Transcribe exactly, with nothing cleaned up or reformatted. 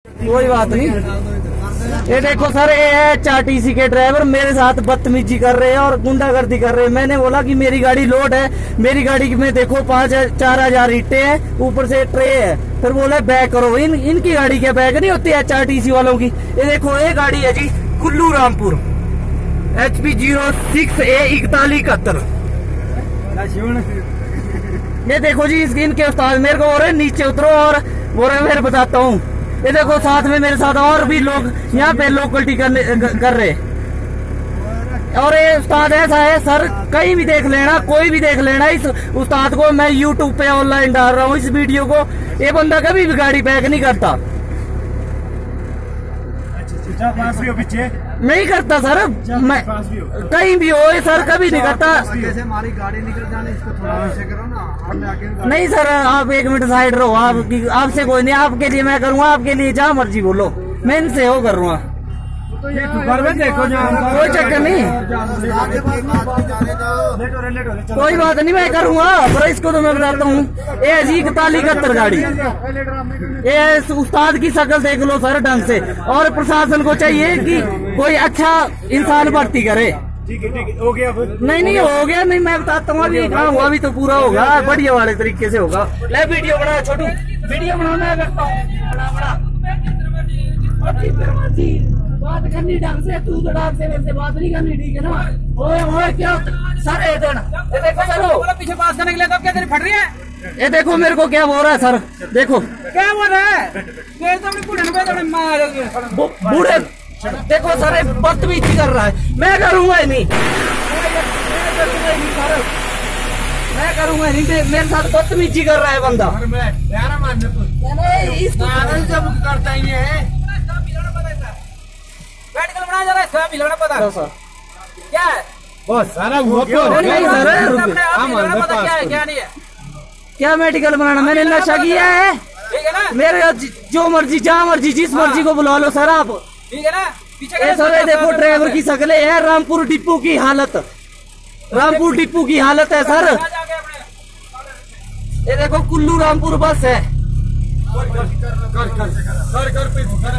कोई बात नहीं। ये देखो सर, ये है एच आर टी सी के ड्राइवर मेरे साथ बदतमीजी कर रहे हैं और गुंडागर्दी कर रहे हैं। मैंने बोला कि मेरी गाड़ी लोड है, मेरी गाड़ी में देखो पाँच चार हजार ईटे हैं, ऊपर से ट्रे है। फिर बोला बैक करो। इन इनकी गाड़ी क्या बैक नहीं होती एच आर टी सी वालों की। ये देखो ये गाड़ी है जी Kullu Rampur H P zero six A इकतालीस इकहत्तर। ये देखो जी इसकी इनके उस्ताद मेरे को बोल रहे नीचे उतरो और बोल रहे मैं बताता हूँ। ये देखो साथ में मेरे साथ और भी लोग यहाँ पे लोकलिटी करने कर रहे। और ये उस्ताद ऐसा है सर, कहीं भी देख लेना, कोई भी देख लेना इस उस्ताद को। मैं यूट्यूब पे ऑनलाइन डाल रहा हूँ इस वीडियो को। ये बंदा कभी भी गाड़ी पैक नहीं करता, पीछे नहीं करता सर। मैं कहीं भी हो सर कभी नहीं करता। जैसे हमारी गाड़ी निकल जाने इसको थोड़ा ऐसे करो ना। नहीं सर आप एक मिनट साइड रहो। आपकी आपसे कोई नहीं, आपके लिए मैं करूँगा, आपके लिए जहाँ मर्जी बोलो मैं इनसे हो करूँगा। तो ये देखो कोई चक्कर नहीं, कोई बात नहीं मैं करूँगा। पर इसको तो मैं बताता हूँ ये जी इकतालीस इकहत्तर गाड़ी। ये उस्ताद की शक्ल देख लो सर ढंग से। और प्रशासन को चाहिए कि कोई अच्छा इंसान भर्ती करे। ठीक है ठीक है, हो गया फिर। नहीं नहीं हो गया नहीं, मैं बताता हूँ अभी हाँ हुआ भी तो पूरा होगा, बढ़िया वाले तरीके से होगा। ले वीडियो बना छोटू, वीडियो बना मैं करता हूँ। बड़ा बड़ा बात करनी ढंग से, तू तो ढंग से मेरे से बात नहीं करनी, ठीक है ना। ओए ओए क्या सर ये देखो सर पीछे पास करने के लिए तो क्या तेरी फट रही है। ये देखो मेरे को क्या बोल रहा है सर, देखो क्या बोल रहा है। बूढ़े देखो सर बदतमीजी कर रहा है। मैं करूंगा ही नहीं, मैं करूंगा नहीं। मेरे साथ बदतमीजी कर रहा है बंदा। करता ही है मेडिकल बनाया जा रहा है, इसका मिलाना पता क्या है। बहुत सारा हुआ नहीं सर क्या है क्या नहीं है। क्या मेडिकल बनाना, मैंने नशा किया है। ठीक है ना, मेरे जो मर्जी जहाँ मर्जी जिस मर्जी को बुला लो सर आप। ठीक है ना। पीछे सर देखो ड्राइवर की शक्ल है, रामपुर डिपो की हालत, रामपुर डिपो की हालत है सर। ये देखो कुल्लू रामपुर बस है।